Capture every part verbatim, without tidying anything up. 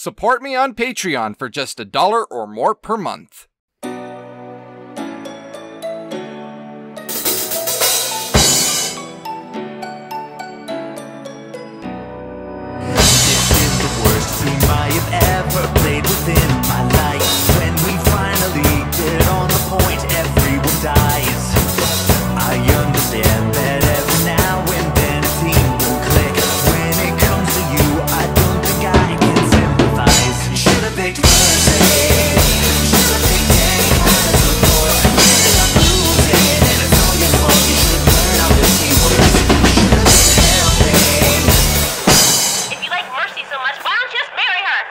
Support me on Patreon for just a dollar or more per month. Ever played within my life. When we finally get on the point, everyone dies. I understand that every now and then a team will click. When it comes to you, I don't think I can sympathize. Should have picked Thursday. Should have picked Danny out of the door. Ended up losing, and it's all your fault. You should learn how this team works. Should have picked helping. If you like Mercy so much, why don't you just marry her?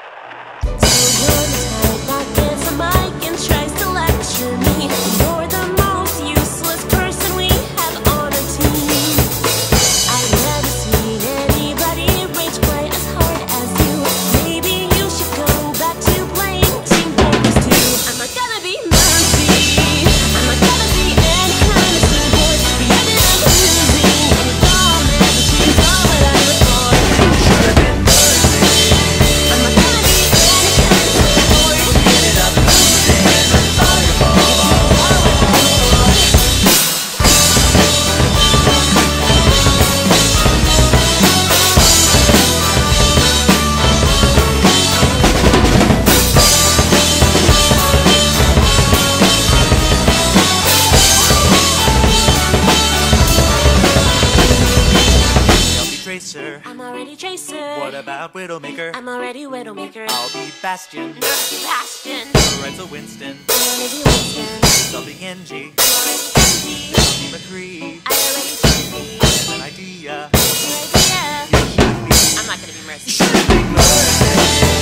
I'm already Tracer. What about Widowmaker? I'm already Widowmaker. I'll be Bastion. Nurse Bastion. Renzo Winston. I'm already Winston. I'll be Genji. I'm already Genji. I'll be McCree. I already Genji. I have an idea. Your idea. You should be. I'm not gonna be Mercy. Should be Mercy.